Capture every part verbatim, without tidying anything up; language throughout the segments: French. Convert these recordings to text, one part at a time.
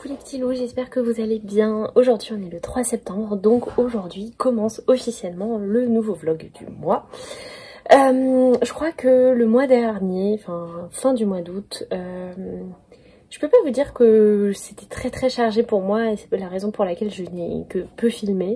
Coucou les petits loups, j'espère que vous allez bien. Aujourd'hui on est le trois septembre, donc aujourd'hui commence officiellement le nouveau vlog du mois. Euh, je crois que le mois dernier, enfin fin du mois d'août, euh, je peux pas vous dire que c'était très très chargé pour moi et c'est la raison pour laquelle je n'ai que peu filmé.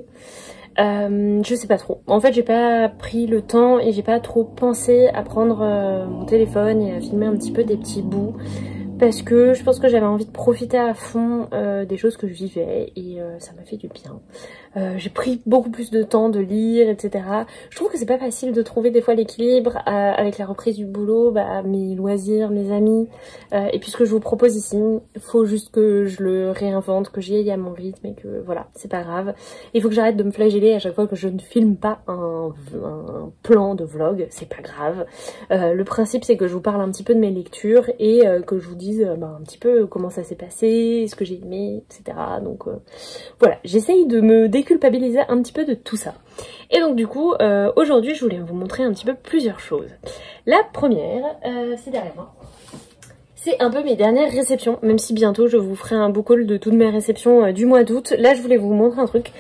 Euh, je sais pas trop. En fait j'ai pas pris le temps et j'ai pas trop pensé à prendre euh, mon téléphone et à filmer un petit peu des petits bouts. Parce que je pense que j'avais envie de profiter à fond euh, des choses que je vivais et euh, ça m'a fait du bien. Euh, j'ai pris beaucoup plus de temps de lire, et cetera. Je trouve que c'est pas facile de trouver des fois l'équilibre euh, avec la reprise du boulot, bah, mes loisirs, mes amis. Euh, et puis ce que je vous propose ici, il faut juste que je le réinvente, que j'y aille à mon rythme et que voilà, c'est pas grave. Il faut que j'arrête de me flageller à chaque fois que je ne filme pas un, un plan de vlog, c'est pas grave. Euh, le principe c'est que je vous parle un petit peu de mes lectures et euh, que je vous dise euh, bah, un petit peu comment ça s'est passé, ce que j'ai aimé, et cetera. Donc euh, voilà, j'essaye de me déculpabiliser un petit peu de tout ça. Et donc du coup, euh, aujourd'hui je voulais vous montrer un petit peu plusieurs choses. La première, euh, c'est derrière moi. C'est un peu mes dernières réceptions, même si bientôt je vous ferai un beau haul de toutes mes réceptions euh, du mois d'août. Là je voulais vous montrer un truc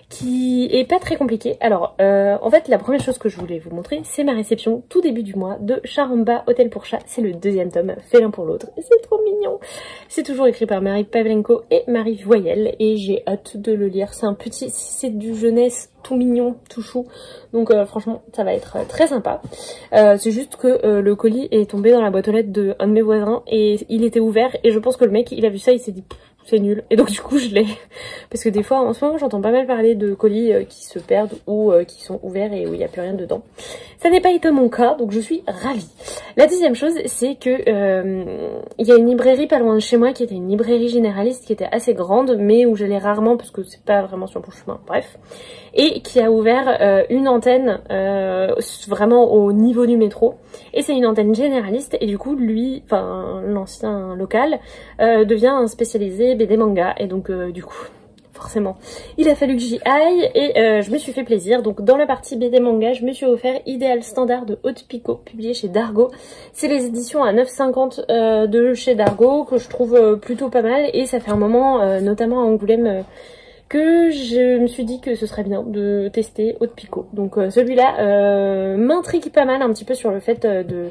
qui est pas très compliqué. Alors euh, en fait la première chose que je voulais vous montrer, c'est ma réception tout début du mois de Charamba Hôtel pour chat. C'est le deuxième tome, fait l'un pour l'autre, c'est trop mignon. C'est toujours écrit par Marie Pavlenko et Marie Voyelle et j'ai hâte de le lire. C'est un petit, c'est du jeunesse tout mignon, tout chou, donc euh, franchement ça va être euh, très sympa. Euh, c'est juste que euh, le colis est tombé dans la boîte aux lettres de un de mes voisins et il était ouvert et je pense que le mec il a vu ça, il s'est dit c'est nul, et donc du coup je l'ai, parce que des fois en ce moment j'entends pas mal parler de colis euh, qui se perdent ou euh, qui sont ouverts et où il n'y a plus rien dedans. Ça n'est pas été mon cas, donc je suis ravie. La deuxième chose, c'est que euh, il y a une librairie pas loin de chez moi qui était une librairie généraliste qui était assez grande, mais où j'allais rarement parce que c'est pas vraiment sur mon chemin, bref, et qui a ouvert euh, une antenne euh, vraiment au niveau du métro, et c'est une antenne généraliste, et du coup lui, enfin l'ancien local, euh, devient un spécialisé B D manga, et donc euh, du coup forcément il a fallu que j'y aille et euh, je me suis fait plaisir. Donc dans la partie B D manga, je me suis offert Idéal Standard de Haute Picot, publié chez Dargo. C'est les éditions à neuf cinquante euh, de chez Dargo que je trouve euh, plutôt pas mal, et ça fait un moment, euh, notamment à Angoulême, euh, que je me suis dit que ce serait bien de tester Haute Picot. Donc euh, celui-là euh, m'intrigue pas mal un petit peu sur le fait euh, de...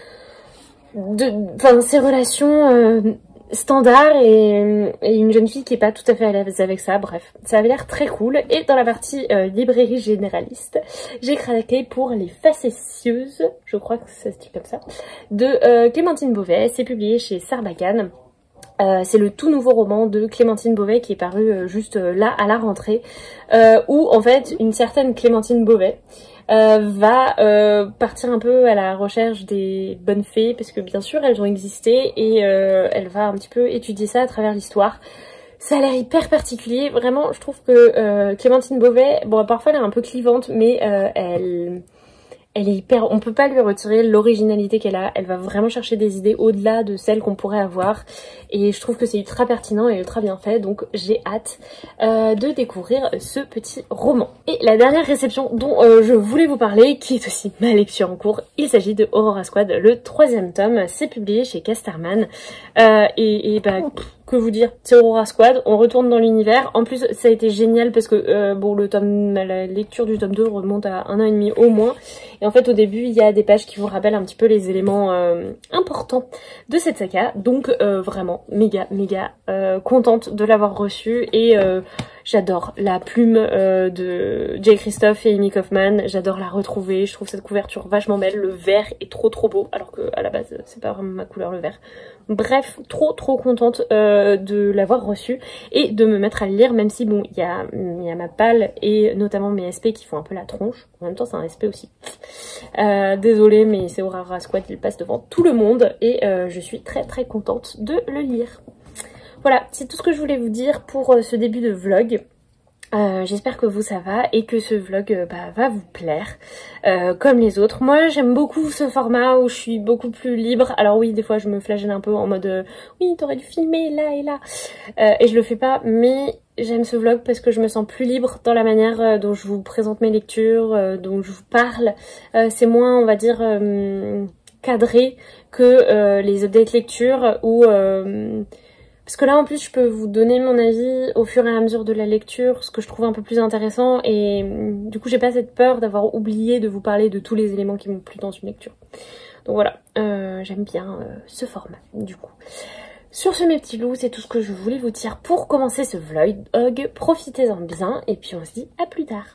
Enfin, ces relations... Euh, standard et, et une jeune fille qui est pas tout à fait à l'aise avec ça. Bref, ça avait l'air très cool. Et dans la partie euh, librairie généraliste, j'ai craqué pour Les Facétieuses, je crois que ça se dit comme ça, de euh, Clémentine Beauvais. C'est publié chez Sarbacane. Euh, c'est le tout nouveau roman de Clémentine Beauvais qui est paru euh, juste euh, là à la rentrée, euh, où en fait une certaine Clémentine Beauvais Euh, va euh, partir un peu à la recherche des bonnes fées, parce que bien sûr elles ont existé, et euh, elle va un petit peu étudier ça à travers l'histoire. Ça a l'air hyper particulier, vraiment. Je trouve que euh, Clémentine Beauvais, bon parfois elle est un peu clivante, mais euh, elle... Elle est hyper... On peut pas lui retirer l'originalité qu'elle a. Elle va vraiment chercher des idées au-delà de celles qu'on pourrait avoir. Et je trouve que c'est ultra pertinent et ultra bien fait. Donc j'ai hâte euh, de découvrir ce petit roman. Et la dernière réception dont euh, je voulais vous parler, qui est aussi ma lecture en cours, il s'agit de Aurora Squad, le troisième tome. C'est publié chez Casterman. Euh, et, et bah... que vous dire, c'est Aurora Squad, on retourne dans l'univers. En plus ça a été génial parce que euh, bon, le tome, la lecture du tome deux remonte à un an et demi au moins, et en fait au début il y a des pages qui vous rappellent un petit peu les éléments euh, importants de cette saga, donc euh, vraiment méga méga euh, contente de l'avoir reçu. Et euh, j'adore la plume euh, de Jay Christophe et Amy Kaufman, j'adore la retrouver, je trouve cette couverture vachement belle, le vert est trop trop beau, alors que à la base c'est pas vraiment ma couleur le vert. Bref, trop trop contente euh, de l'avoir reçu et de me mettre à le lire, même si bon, il y a, y a ma palle et notamment mes S P qui font un peu la tronche. En même temps c'est un S P aussi. Euh, désolée, mais c'est Aurora Squad, il passe devant tout le monde et euh, je suis très très contente de le lire. Voilà, c'est tout ce que je voulais vous dire pour euh, ce début de vlog. Euh, j'espère que vous ça va et que ce vlog euh, bah, va vous plaire euh, comme les autres. Moi j'aime beaucoup ce format où je suis beaucoup plus libre. Alors oui, des fois je me flagelle un peu en mode euh, oui t'aurais dû filmer là et là, euh, et je le fais pas, mais j'aime ce vlog parce que je me sens plus libre dans la manière euh, dont je vous présente mes lectures, euh, dont je vous parle. Euh, c'est moins, on va dire, euh, cadré que euh, les updates lecture où... Euh, Parce que là en plus je peux vous donner mon avis au fur et à mesure de la lecture, ce que je trouve un peu plus intéressant, et du coup j'ai pas cette peur d'avoir oublié de vous parler de tous les éléments qui m'ont plu dans une lecture. Donc voilà, euh, j'aime bien euh, ce format du coup. Sur ce mes petits loups, c'est tout ce que je voulais vous dire pour commencer ce vlog. Profitez-en bien et puis on se dit à plus tard.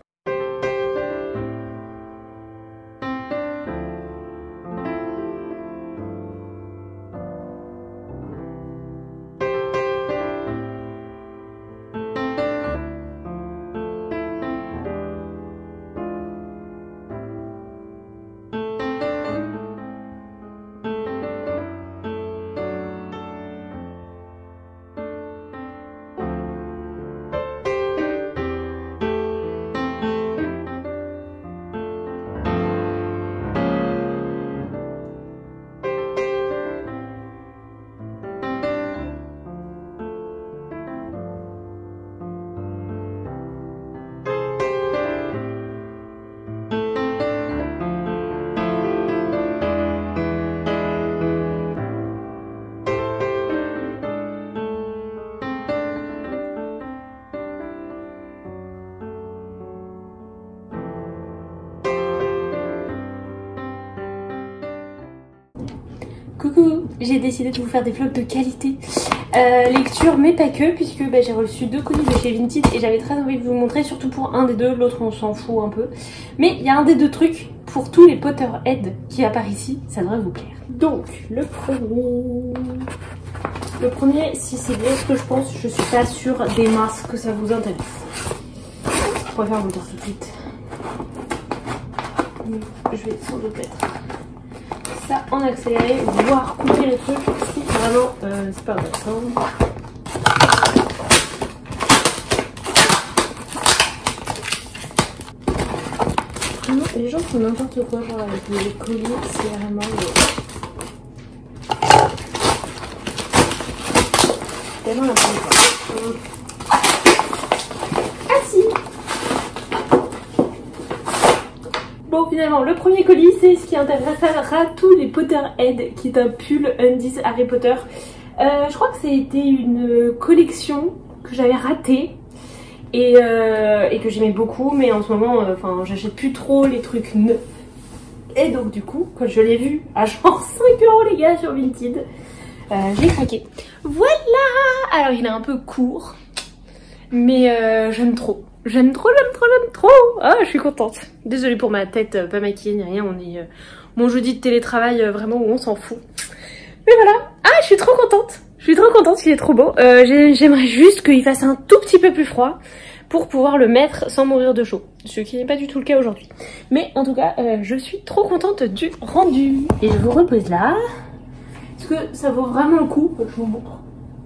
Coucou, j'ai décidé de vous faire des vlogs de qualité euh, lecture, mais pas que, puisque bah, j'ai reçu deux colis de chez Vinted et j'avais très envie de vous montrer, surtout pour un des deux, l'autre on s'en fout un peu. Mais il y a un des deux trucs pour tous les Potterhead qui apparaissent ici, ça devrait vous plaire. Donc, le premier... Le premier, si c'est bien ce que je pense, je suis pas sûre des masques que ça vous intéresse. Je préfère vous le dire tout de suite. Je vais sans doute mettre ça en accéléré, voire couper les trucs si vraiment euh, c'est pas intéressant. Vraiment, les gens font n'importe quoi, genre avec les colis, c'est vraiment... tellement la première. Ah si. Bon, finalement, le premier colis, c'est ce qui intéressera tous les Potterhead, qui est un pull Undies Harry Potter. Euh, je crois que c'était une collection que j'avais ratée et, euh, et que j'aimais beaucoup, mais en ce moment, enfin, euh, j'achète plus trop les trucs neufs. Et donc, du coup, quand je l'ai vu à genre cinq euros les gars sur Vinted, euh, j'ai craqué. Voilà! Alors, il est un peu court, mais euh, j'aime trop. J'aime trop, j'aime trop, j'aime trop. Ah, je suis contente. Désolée pour ma tête, euh, pas maquillée ni rien. On est euh, mon jeudi de télétravail, euh, vraiment où on s'en fout. Mais voilà. Ah, je suis trop contente. Je suis trop contente, il est trop beau. Euh, J'aimerais juste qu'il fasse un tout petit peu plus froid pour pouvoir le mettre sans mourir de chaud. Ce qui n'est pas du tout le cas aujourd'hui. Mais en tout cas, euh, je suis trop contente du rendu. Et je vous repose là. Est-ce que ça vaut vraiment le coup? Je vous montre.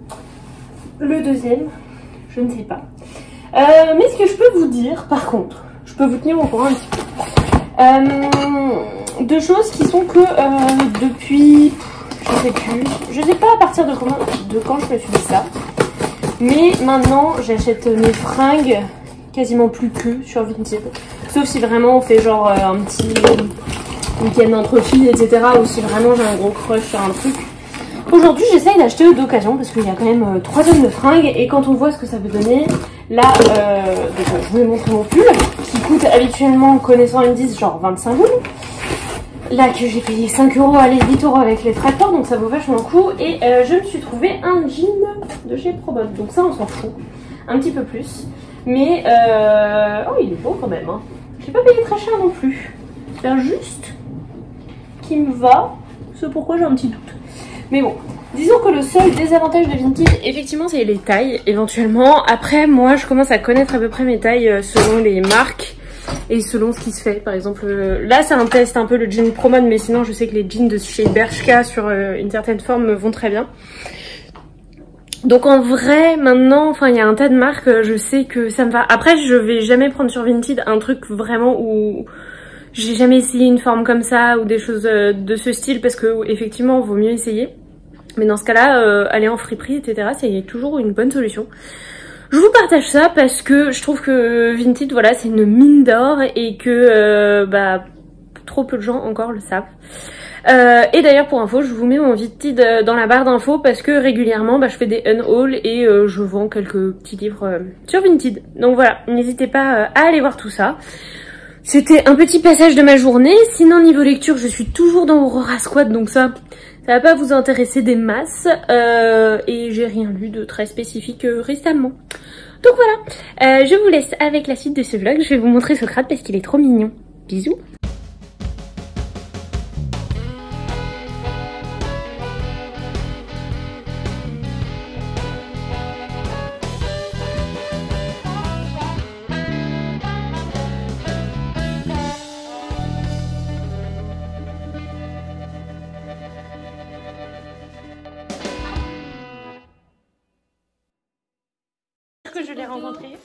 Le deuxième, je ne sais pas. Euh, mais ce que je peux vous dire, par contre, je peux vous tenir au courant un petit peu. Euh, deux choses qui sont que euh, depuis, je sais plus, je sais pas à partir de, comment, de quand je me suis dit ça, mais maintenant j'achète mes fringues quasiment plus que sur Vinted. Sauf si vraiment on fait genre euh, un petit week-end entre filles, et cetera. Ou si vraiment j'ai un gros crush sur un truc. Aujourd'hui j'essaye d'acheter d'occasion parce qu'il y a quand même euh, trois tonnes de fringues et quand on voit ce que ça peut donner, là euh, donc, je vous ai montré mon pull qui coûte habituellement, connaissant Undies, genre vingt-cinq boules. Là que j'ai payé cinq euros, allez huit euros avec les tracteurs, donc ça vaut vachement le coup. Et euh, je me suis trouvé un jean de chez Probot, donc ça on s'en fout un petit peu plus. Mais euh... oh il est beau quand même, hein. J'ai pas payé très cher non plus. C'est un juste qui me va, c'est pourquoi j'ai un petit doute. Mais bon, disons que le seul désavantage de Vinted, effectivement, c'est les tailles, éventuellement. Après, moi, je commence à connaître à peu près mes tailles selon les marques et selon ce qui se fait. Par exemple, là, c'est un test un peu le jean Promode, mais sinon, je sais que les jeans de chez Bershka, sur une certaine forme, vont très bien. Donc, en vrai, maintenant, enfin, il y a un tas de marques, je sais que ça me va. Après, je vais jamais prendre sur Vinted un truc vraiment où... j'ai jamais essayé une forme comme ça ou des choses de ce style parce que effectivement vaut mieux essayer. Mais dans ce cas-là, euh, aller en friperie, et cetera, c'est toujours une bonne solution. Je vous partage ça parce que je trouve que Vinted, voilà, c'est une mine d'or et que euh, bah trop peu de gens encore le savent. Euh, et d'ailleurs pour info, je vous mets mon Vinted dans la barre d'infos parce que régulièrement bah, je fais des unhauls et euh, je vends quelques petits livres euh, sur Vinted. Donc voilà, n'hésitez pas euh, à aller voir tout ça. C'était un petit passage de ma journée. Sinon niveau lecture, je suis toujours dans Aurora Squad, donc ça, ça va pas vous intéresser des masses. Euh, et j'ai rien lu de très spécifique euh, récemment. Donc voilà, euh, je vous laisse avec la suite de ce vlog. Je vais vous montrer Socrate parce qu'il est trop mignon. Bisous. Que je l'ai rencontré.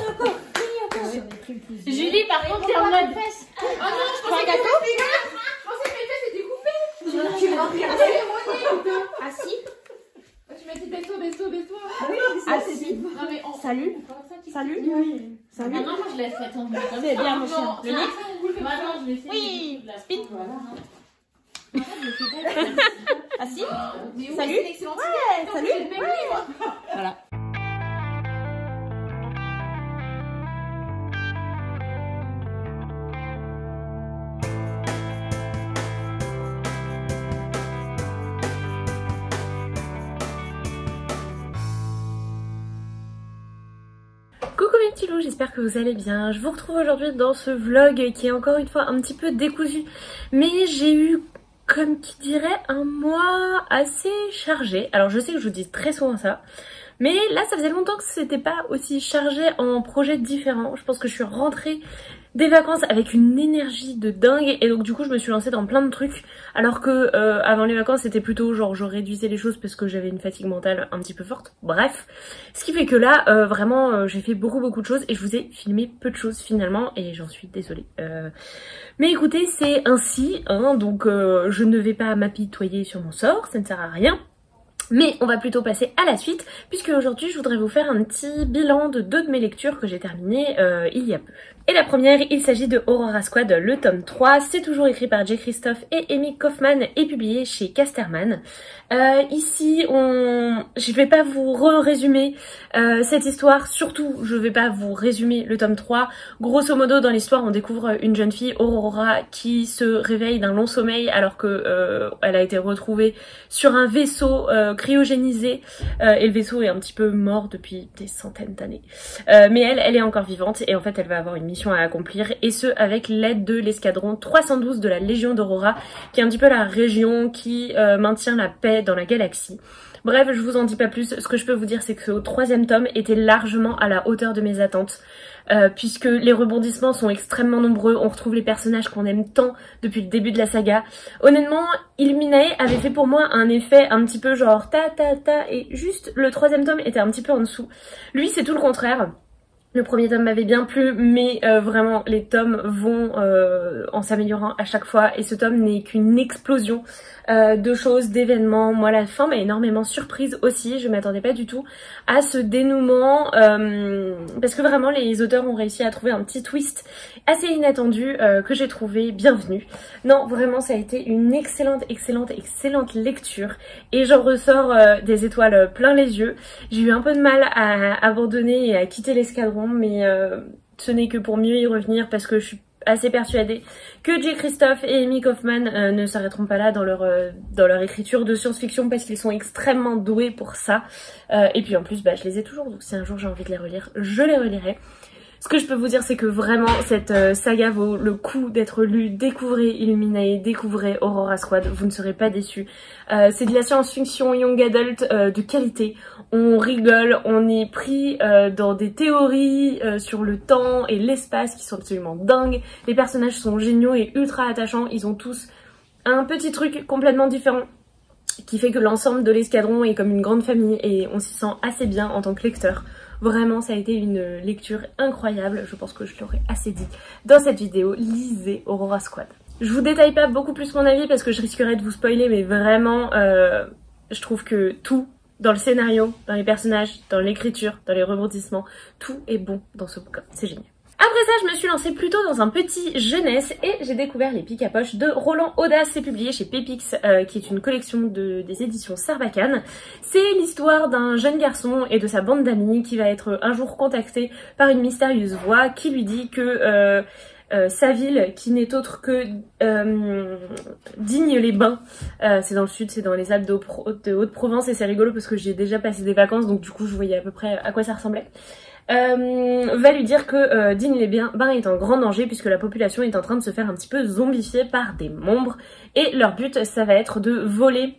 Julie, par contre, t'es en mode. Oh non, je pensais que mes fesses étaient coupées. Tu m'as regardé. Ah si. Tu m'as dit baisse-toi, baisse-toi, baisse-toi. Ah si. Non mais on... Salut. Salut. Oui. Salut. Maintenant, moi je laisse faire ton c'est bien mon chien. Le nez. Maintenant, je laisse. Oui. Speed. Ah si. Salut. Ouais. Salut. Voilà. Coucou mes petits loups, j'espère que vous allez bien. Je vous retrouve aujourd'hui dans ce vlog qui est encore une fois un petit peu décousu. Mais j'ai eu, comme qui dirait, un mois assez chargé. Alors je sais que je vous dis très souvent ça. Mais là ça faisait longtemps que c'était pas aussi chargé en projets différents. Je pense que je suis rentrée des vacances avec une énergie de dingue et donc du coup je me suis lancée dans plein de trucs alors que euh, avant les vacances c'était plutôt genre je réduisais les choses parce que j'avais une fatigue mentale un petit peu forte, bref, ce qui fait que là euh, vraiment euh, j'ai fait beaucoup beaucoup de choses et je vous ai filmé peu de choses finalement et j'en suis désolée euh... mais écoutez c'est ainsi hein, donc euh, je ne vais pas m'apitoyer sur mon sort, ça ne sert à rien. Mais on va plutôt passer à la suite puisque aujourd'hui je voudrais vous faire un petit bilan de deux de mes lectures que j'ai terminées euh, il y a peu. Et la première, il s'agit de Aurora Squad, le tome trois. C'est toujours écrit par J. Christophe et Amy Kaufman et publié chez Casterman. Euh, ici, on... je vais pas vous re-résumer euh, cette histoire. Surtout, je vais pas vous résumer le tome trois. Grosso modo, dans l'histoire, on découvre une jeune fille, Aurora, qui se réveille d'un long sommeil alors que euh, elle a été retrouvée sur un vaisseau euh, cryogénisé. Euh, et le vaisseau est un petit peu mort depuis des centaines d'années. Euh, mais elle, elle est encore vivante et en fait, elle va avoir une mission à accomplir et ce avec l'aide de l'escadron trois cent douze de la Légion d'Aurora qui est un petit peu la région qui euh, maintient la paix dans la galaxie. Bref, je vous en dis pas plus, ce que je peux vous dire c'est que ce troisième tome était largement à la hauteur de mes attentes euh, puisque les rebondissements sont extrêmement nombreux, on retrouve les personnages qu'on aime tant depuis le début de la saga. Honnêtement, Illuminae avait fait pour moi un effet un petit peu genre ta ta ta et juste le troisième tome était un petit peu en dessous. Lui c'est tout le contraire. Le premier tome m'avait bien plu, mais euh, vraiment les tomes vont euh, en s'améliorant à chaque fois et ce tome n'est qu'une explosion euh, de choses, d'événements. Moi la fin m'a énormément surprise aussi, je m'attendais pas du tout à ce dénouement euh, parce que vraiment les auteurs ont réussi à trouver un petit twist assez inattendu euh, que j'ai trouvé bienvenu. Non vraiment ça a été une excellente excellente excellente lecture et j'en ressors euh, des étoiles plein les yeux. J'ai eu un peu de mal à abandonner et à quitter l'escadron mais euh, ce n'est que pour mieux y revenir parce que je suis assez persuadée que J. Christophe et Amy Kaufman euh, ne s'arrêteront pas là dans leur, euh, dans leur écriture de science-fiction parce qu'ils sont extrêmement doués pour ça euh, et puis en plus bah, je les ai toujours donc si un jour j'ai envie de les relire je les relirai. Ce que je peux vous dire c'est que vraiment cette euh, saga vaut le coup d'être lue. Découvrez Illuminae, découvrez Aurora Squad, vous ne serez pas déçus. Euh, c'est de la science-fiction young adult euh, de qualité. On rigole, on est pris euh, dans des théories euh, sur le temps et l'espace qui sont absolument dingues. Les personnages sont géniaux et ultra attachants, ils ont tous un petit truc complètement différent qui fait que l'ensemble de l'escadron est comme une grande famille et on s'y sent assez bien en tant que lecteur. Vraiment, ça a été une lecture incroyable, je pense que je l'aurais assez dit dans cette vidéo. Lisez Aurora Squad. Je vous détaille pas beaucoup plus mon avis parce que je risquerais de vous spoiler, mais vraiment, euh, je trouve que tout, dans le scénario, dans les personnages, dans l'écriture, dans les rebondissements, tout est bon dans ce bouquin. C'est génial. Après ça, je me suis lancée plutôt dans un petit jeunesse et j'ai découvert les pics à poche de Roland Audace. C'est publié chez Pépix, euh, qui est une collection de, des éditions Sarbacane. C'est l'histoire d'un jeune garçon et de sa bande d'amis qui va être un jour contacté par une mystérieuse voix qui lui dit que euh, euh, sa ville, qui n'est autre que euh, Digne-les-Bains, euh, c'est dans le sud, c'est dans les Alpes de Haute-Provence et c'est rigolo parce que j'y ai déjà passé des vacances, donc du coup je voyais à peu près à quoi ça ressemblait. Euh, va lui dire que euh, Digne-les-Bains est en grand danger puisque la population est en train de se faire un petit peu zombifier par des membres et leur but ça va être de voler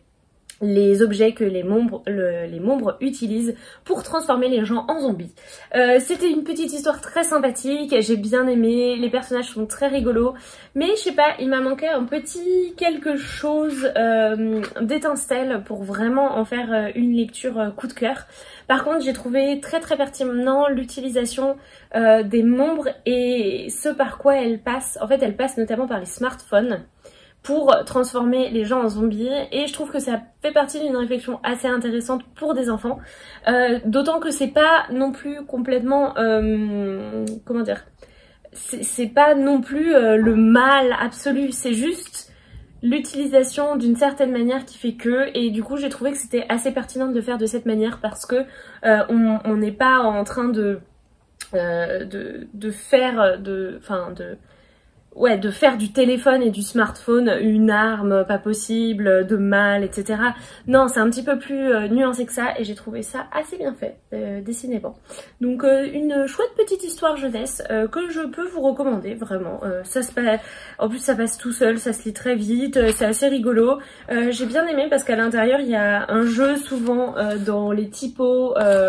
les objets que les membres, le, les membres utilisent pour transformer les gens en zombies. Euh, C'était une petite histoire très sympathique, j'ai bien aimé, les personnages sont très rigolos, mais je sais pas, il m'a manqué un petit quelque chose euh, d'étincelle pour vraiment en faire une lecture euh, coup de cœur. Par contre, j'ai trouvé très très pertinent l'utilisation euh, des membres et ce par quoi elle passe. En fait, elle passe notamment par les smartphones pour transformer les gens en zombies et je trouve que ça fait partie d'une réflexion assez intéressante pour des enfants, euh, d'autant que c'est pas non plus complètement euh, comment dire, c'est pas non plus euh, le mal absolu, c'est juste l'utilisation d'une certaine manière qui fait que, et du coup j'ai trouvé que c'était assez pertinent de le faire de cette manière parce que euh, on n'est pas en train de euh, de, de faire de enfin de Ouais, de faire du téléphone et du smartphone une arme pas possible, de mal, et cetera. Non, c'est un petit peu plus euh, nuancé que ça et j'ai trouvé ça assez bien fait, euh, décidément. Donc euh, une chouette petite histoire jeunesse euh, que je peux vous recommander, vraiment. Euh, ça se passe... En plus ça passe tout seul, ça se lit très vite, euh, c'est assez rigolo. Euh, j'ai bien aimé parce qu'à l'intérieur il y a un jeu souvent euh, dans les typos... Euh,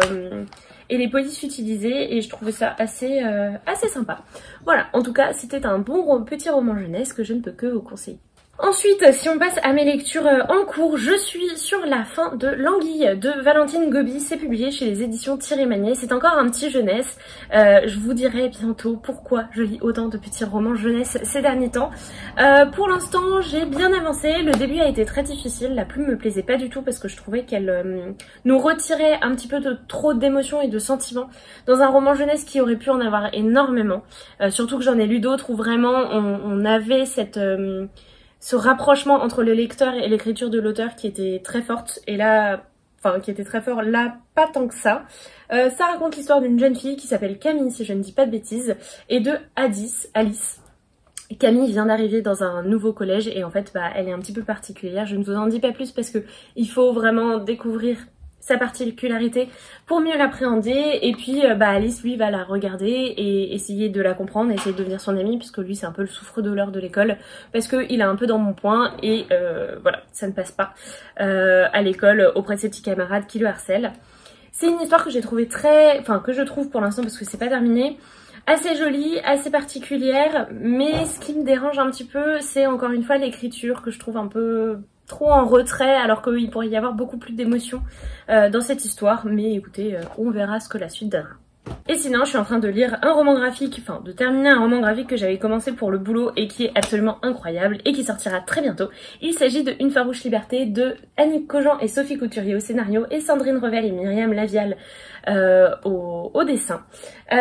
et les polices utilisées et je trouvais ça assez, euh, assez sympa. Voilà, en tout cas c'était un bon petit roman jeunesse que je ne peux que vous conseiller. Ensuite, si on passe à mes lectures en cours, je suis sur la fin de L'Anguille de Valentine Gobi. C'est publié chez les éditions Thierry Magnier. C'est encore un petit jeunesse. Euh, je vous dirai bientôt pourquoi je lis autant de petits romans jeunesse ces derniers temps. Euh, pour l'instant, j'ai bien avancé. Le début a été très difficile. La plume me plaisait pas du tout parce que je trouvais qu'elle euh, nous retirait un petit peu de trop d'émotions et de sentiments dans un roman jeunesse qui aurait pu en avoir énormément. Euh, surtout que j'en ai lu d'autres où vraiment on, on avait cette... Euh, ce rapprochement entre le lecteur et l'écriture de l'auteur qui était très forte et là, enfin qui était très fort, là pas tant que ça. Euh, ça raconte l'histoire d'une jeune fille qui s'appelle Camille si je ne dis pas de bêtises et de Alice, Alice. Camille vient d'arriver dans un nouveau collège et en fait bah, elle est un petit peu particulière, je ne vous en dis pas plus parce que il faut vraiment découvrir sa particularité pour mieux l'appréhender et puis euh, bah Alice lui va la regarder et essayer de la comprendre, essayer de devenir son amie puisque lui c'est un peu le souffre-douleur de l'école parce qu'il est un peu dans mon point et euh, voilà ça ne passe pas euh, à l'école auprès de ses petits camarades qui le harcèlent. C'est une histoire que j'ai trouvé très, enfin que je trouve pour l'instant parce que c'est pas terminé, assez jolie, assez particulière, mais ce qui me dérange un petit peu c'est encore une fois l'écriture que je trouve un peu trop en retrait alors qu'il pourrait y avoir beaucoup plus d'émotions euh, dans cette histoire, mais écoutez, euh, on verra ce que la suite donnera. Et sinon, je suis en train de lire un roman graphique, enfin de terminer un roman graphique que j'avais commencé pour le boulot et qui est absolument incroyable et qui sortira très bientôt. Il s'agit de Une farouche liberté de Annick Cogent et Sophie Couturier au scénario et Sandrine Revel et Myriam Lavial euh, au, au dessin. Euh,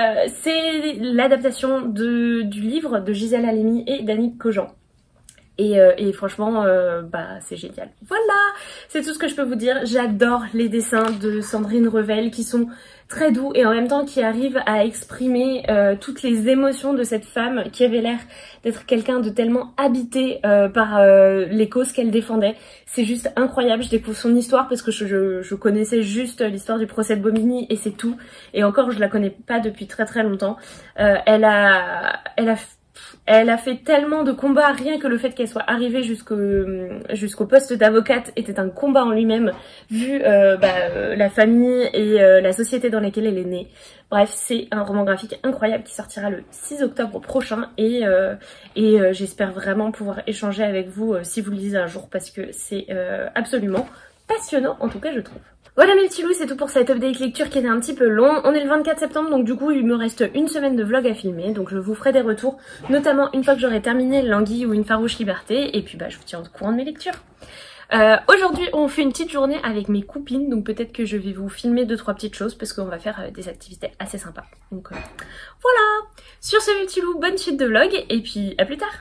c'est l'adaptation du livre de Gisèle Halimi et d'Annick Cogent. Et, euh, et franchement, euh, bah c'est génial. Voilà, c'est tout ce que je peux vous dire. J'adore les dessins de Sandrine Revel qui sont très doux et en même temps qui arrivent à exprimer euh, toutes les émotions de cette femme qui avait l'air d'être quelqu'un de tellement habité euh, par euh, les causes qu'elle défendait. C'est juste incroyable. Je découvre son histoire parce que je, je, je connaissais juste l'histoire du procès de Bobigny et c'est tout. Et encore, je la connais pas depuis très très longtemps. Euh, elle a, elle a Elle a fait tellement de combats, rien que le fait qu'elle soit arrivée jusqu'au jusqu'au poste d'avocate était un combat en lui-même, vu euh, bah, la famille et euh, la société dans laquelle elle est née. Bref, c'est un roman graphique incroyable qui sortira le six octobre prochain et, euh, et euh, j'espère vraiment pouvoir échanger avec vous euh, si vous le lisez un jour parce que c'est euh, absolument passionnant, en tout cas je trouve. Voilà mes petits loups, c'est tout pour cette update lecture qui était un petit peu long. On est le vingt-quatre septembre donc du coup il me reste une semaine de vlog à filmer. Donc je vous ferai des retours, notamment une fois que j'aurai terminé L'Anguille ou Une farouche liberté. Et puis bah je vous tiens au courant de mes lectures. Euh, Aujourd'hui on fait une petite journée avec mes copines, donc peut-être que je vais vous filmer deux trois petites choses parce qu'on va faire euh, des activités assez sympas. Donc euh, voilà. Sur ce mes petits loups, bonne suite de vlog et puis à plus tard.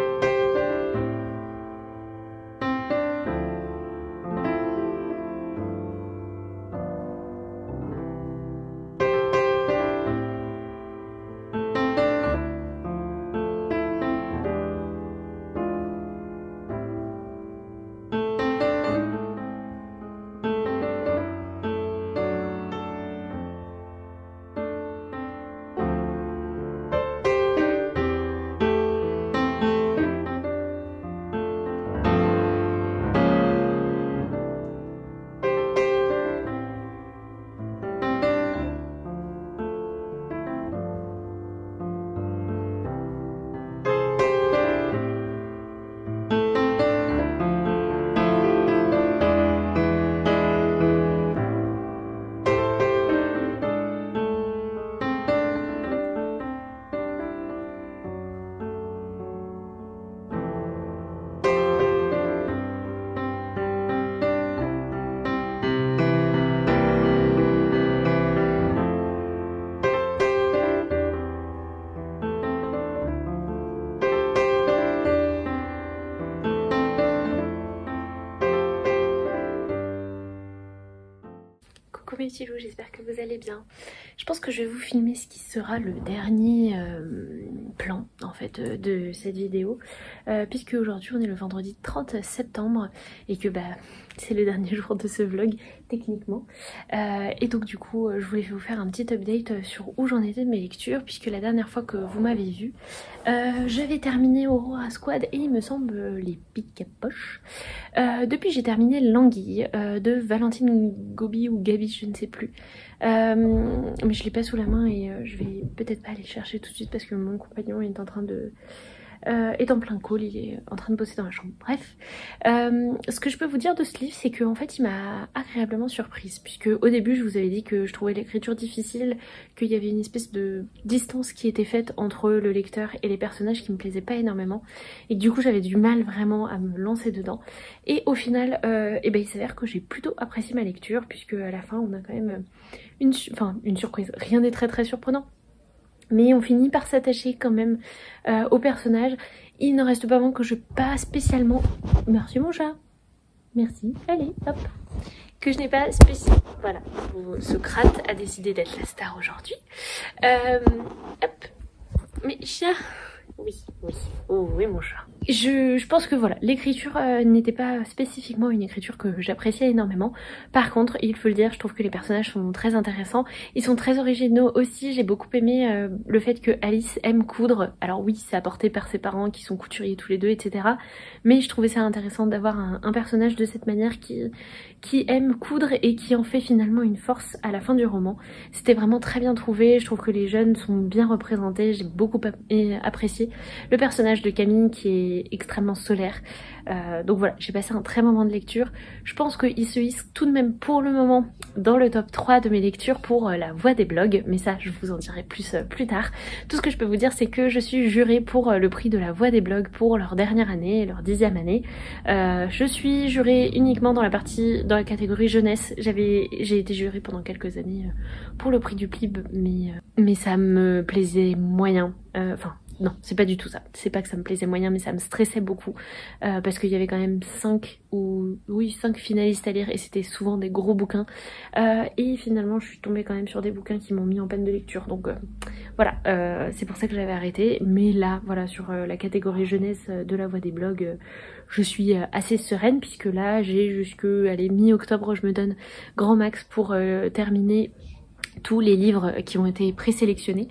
Coucou mes petits loups, j'espère que vous allez bien. Je pense que je vais vous filmer ce qui sera le dernier euh, plan en fait euh, de cette vidéo, euh, puisque aujourd'hui on est le vendredi trente septembre et que bah c'est le dernier jour de ce vlog techniquement, euh, et donc du coup je voulais vous faire un petit update sur où j'en étais de mes lectures, puisque la dernière fois que vous m'avez vu euh, j'avais terminé Aurora Squad et il me semble les piques à poche. Euh, depuis j'ai terminé L'Anguille euh, de Valentine Gobi ou Gabi, je ne sais plus, euh, mais je l'ai pas sous la main et euh, je vais peut-être pas aller chercher tout de suite parce que mon compagnon est en train de Euh, est en plein call, il est en train de bosser dans la chambre. Bref, euh, ce que je peux vous dire de ce livre, c'est qu'en fait il m'a agréablement surprise, puisque au début je vous avais dit que je trouvais l'écriture difficile, qu'il y avait une espèce de distance qui était faite entre le lecteur et les personnages qui me plaisait pas énormément, et que du coup j'avais du mal vraiment à me lancer dedans. Et au final, euh, et ben il s'avère que j'ai plutôt apprécié ma lecture, puisque à la fin on a quand même une, enfin, une surprise. Rien n'est très très surprenant, mais on finit par s'attacher quand même euh, au personnage. Il ne reste pas moins que je pas spécialement... Merci mon chat. Merci. Allez, hop. Que je n'ai pas spécialement... Voilà. Socrate a décidé d'être la star aujourd'hui. Euh, hop. Mais chat... Oui, oui. Oh oui mon chat. Je, je pense que voilà, l'écriture euh, n'était pas spécifiquement une écriture que j'appréciais énormément. Par contre, il faut le dire, je trouve que les personnages sont très intéressants. Ils sont très originaux aussi. J'ai beaucoup aimé euh, le fait que Alice aime coudre. Alors oui, c'est apporté par ses parents qui sont couturiers tous les deux, et cetera. Mais je trouvais ça intéressant d'avoir un, un personnage de cette manière qui, qui aime coudre et qui en fait finalement une force à la fin du roman. C'était vraiment très bien trouvé. Je trouve que les jeunes sont bien représentés. J'ai beaucoup apprécié le personnage de Camille qui est extrêmement solaire. Euh, donc voilà, j'ai passé un très bon moment de lecture. Je pense qu'il se hisse tout de même pour le moment dans le top trois de mes lectures pour euh, la voix des blogs, mais ça je vous en dirai plus euh, plus tard. Tout ce que je peux vous dire, c'est que je suis jurée pour euh, le prix de la voix des blogs pour leur dernière année, leur dixième année. Euh, je suis jurée uniquement dans la partie, dans la catégorie jeunesse. J'avais, j'ai été jurée pendant quelques années euh, pour le prix du P L I B, mais, euh, mais ça me plaisait moyen. Enfin, euh, non, c'est pas du tout ça. C'est pas que ça me plaisait moyen, mais ça me stressait beaucoup euh, parce qu'il y avait quand même cinq ou oui cinq finalistes à lire et c'était souvent des gros bouquins. Euh, et finalement, je suis tombée quand même sur des bouquins qui m'ont mis en peine de lecture. Donc euh, voilà, euh, c'est pour ça que j'avais arrêté. Mais là, voilà, sur euh, la catégorie jeunesse de la voix des blogs, euh, je suis euh, assez sereine puisque là, j'ai jusque allez mi-octobre, je me donne grand max pour euh, terminer tous les livres qui ont été présélectionnés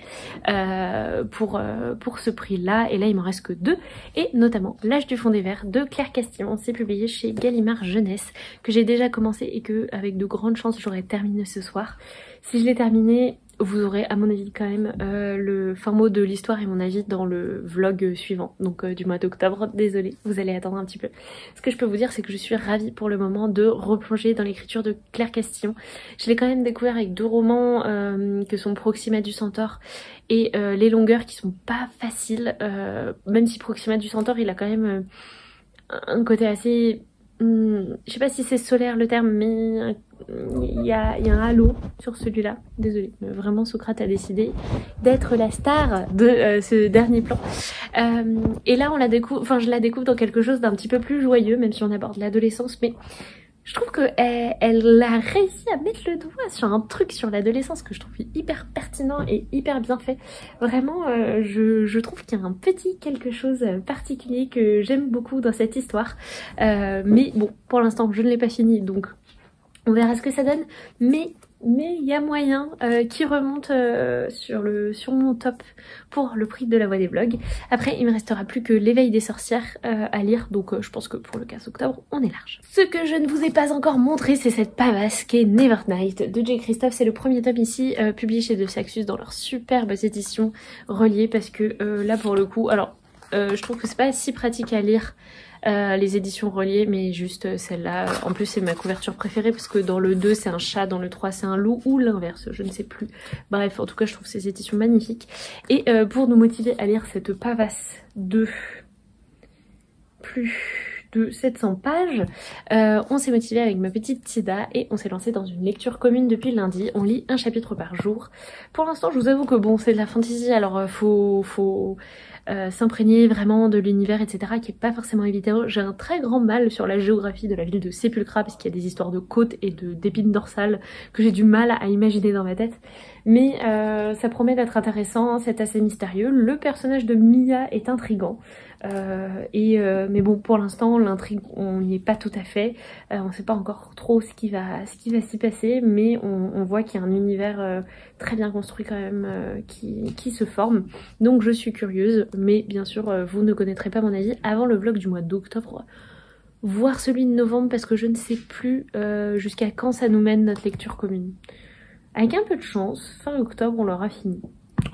euh, pour, euh, pour ce prix là, et là il m'en reste que deux, et notamment L'âge du fond des vers de Claire Castillon. C'est publié chez Gallimard Jeunesse, que j'ai déjà commencé et que avec de grandes chances j'aurais terminé ce soir. Si je l'ai terminé, vous aurez à mon avis quand même euh, le fin mot de l'histoire et mon avis dans le vlog suivant, donc euh, du mois d'octobre. Désolée, vous allez attendre un petit peu. Ce que je peux vous dire, c'est que je suis ravie pour le moment de replonger dans l'écriture de Claire Castillon. Je l'ai quand même découvert avec deux romans euh, que sont Proxima du Centaure et euh, Les Longueurs, qui sont pas faciles, euh, même si Proxima du Centaure il a quand même euh, un côté assez hum, je sais pas si c'est solaire le terme, mais il y a, y a un halo sur celui-là. Désolée, mais vraiment Socrate a décidé d'être la star de euh, ce dernier plan. Euh, et là, on la découvre, enfin, je la découvre dans quelque chose d'un petit peu plus joyeux, même si on aborde l'adolescence, mais je trouve qu'elle elle a réussi à mettre le doigt sur un truc sur l'adolescence que je trouve hyper pertinent et hyper bien fait. Vraiment, euh, je, je trouve qu'il y a un petit quelque chose particulier que j'aime beaucoup dans cette histoire. Euh, mais bon, pour l'instant, je ne l'ai pas fini, donc on verra ce que ça donne. Mais mais il y a moyen euh, qui remonte euh, sur, le, sur mon top pour le prix de la voix des vlogs. Après, il me restera plus que l'éveil des sorcières euh, à lire, donc euh, je pense que pour le quinze octobre, on est large. Ce que je ne vous ai pas encore montré, c'est cette pavasse qui est Nevernight de J. Christophe. C'est le premier tome ici, euh, publié chez De Saxus dans leur superbe édition reliée, parce que euh, là pour le coup, alors euh, je trouve que c'est pas si pratique à lire Euh, les éditions reliées, mais juste euh, celle-là. En plus, c'est ma couverture préférée parce que dans le deux, c'est un chat, dans le trois, c'est un loup, ou l'inverse, je ne sais plus. Bref, en tout cas, je trouve ces éditions magnifiques. Et euh, pour nous motiver à lire cette pavasse de plus de sept cents pages, euh, on s'est motivé avec ma petite Tida et on s'est lancé dans une lecture commune depuis lundi. On lit un chapitre par jour. Pour l'instant, je vous avoue que bon, c'est de la fantasy, alors euh, faut... faut Euh, s'imprégner vraiment de l'univers, et cetera, qui est pas forcément évident. J'ai un très grand mal sur la géographie de la ville de Sépulcra, parce qu'il y a des histoires de côtes et de d'épines dorsales que j'ai du mal à imaginer dans ma tête. Mais euh, ça promet d'être intéressant, c'est assez mystérieux. Le personnage de Mia est intriguant. Euh, et euh, mais bon, pour l'instant, l'intrigue, on n'y est pas tout à fait. Euh, on sait pas encore trop ce qui va, ce qui va s'y passer, mais on, on voit qu'il y a un univers euh, très bien construit quand même euh, qui, qui se forme. Donc je suis curieuse, mais bien sûr, euh, vous ne connaîtrez pas mon avis avant le vlog du mois d'octobre, voire celui de novembre, parce que je ne sais plus euh, jusqu'à quand ça nous mène notre lecture commune. Avec un peu de chance, fin octobre, on l'aura fini.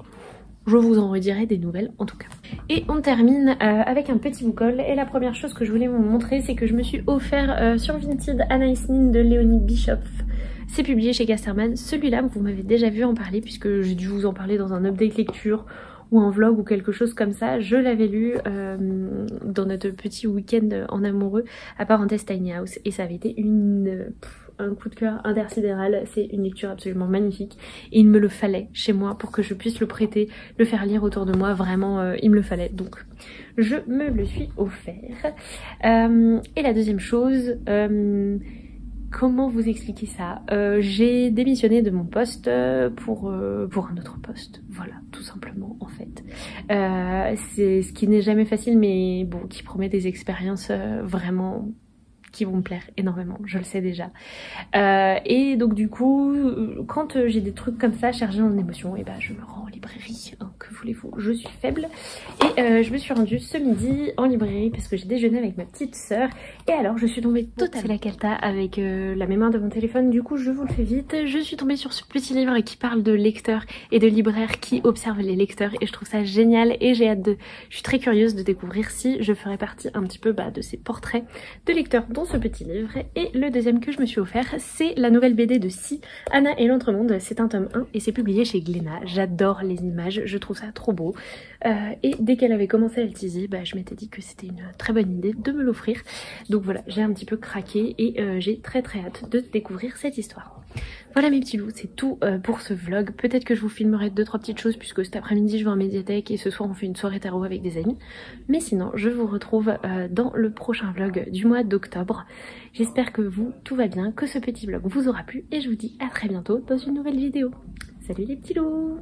Je vous en redirai des nouvelles en tout cas. Et on termine euh, avec un petit book haul. Et la première chose que je voulais vous montrer, c'est que je me suis offert euh, sur Vinted Anais Nin de Léonie Bischoff. C'est publié chez Casterman. Celui-là, vous m'avez déjà vu en parler puisque j'ai dû vous en parler dans un update lecture ou un vlog ou quelque chose comme ça. Je l'avais lu euh, dans notre petit week-end en amoureux à Parenthèse Tiny House et ça avait été une... Pff, un coup de cœur intersidéral. C'est une lecture absolument magnifique et il me le fallait chez moi pour que je puisse le prêter, le faire lire autour de moi. Vraiment euh, il me le fallait, donc je me le suis offert. Euh, et la deuxième chose, euh, comment vous expliquer ça, euh, j'ai démissionné de mon poste pour, euh, pour un autre poste, voilà, tout simplement en fait. Euh, c'est ce qui n'est jamais facile, mais bon, qui promet des expériences euh, vraiment qui vont me plaire énormément, je le sais déjà. Euh, et donc du coup, quand euh, j'ai des trucs comme ça chargés en émotions, et ben je me rends en librairie, hein, que voulez-vous, je suis faible. Et euh, je me suis rendue ce midi en librairie parce que j'ai déjeuné avec ma petite sœur. Et alors je suis tombée totalement c'est la cata avec euh, la mémoire de mon téléphone, du coup je vous le fais vite. Je suis tombée sur ce petit livre qui parle de lecteurs et de libraires qui observent les lecteurs et je trouve ça génial et j'ai hâte de... Je suis très curieuse de découvrir si je ferai partie un petit peu bah, de ces portraits de lecteurs dont ce petit livre. Et le deuxième que je me suis offert, c'est la nouvelle B D de Si, Anna et l'Entremonde. C'est un tome un et c'est publié chez Glénat. J'adore les images, je trouve ça trop beau. Euh, et dès qu'elle avait commencé à le teaser, bah, je m'étais dit que c'était une très bonne idée de me l'offrir. Donc voilà, j'ai un petit peu craqué et euh, j'ai très très hâte de découvrir cette histoire. Voilà mes petits loups, c'est tout euh, pour ce vlog. Peut-être que je vous filmerai deux trois petites choses puisque cet après-midi je vais en médiathèque et ce soir on fait une soirée tarot avec des amis. Mais sinon, je vous retrouve euh, dans le prochain vlog du mois d'octobre. J'espère que vous, tout va bien, que ce petit vlog vous aura plu et je vous dis à très bientôt dans une nouvelle vidéo. Salut les petits loups.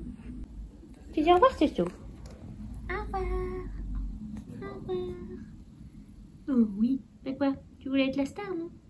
Tu dis au revoir, c'est tout. Au revoir. Au revoir. Oh oui, mais quoi? Tu voulais être la star, non?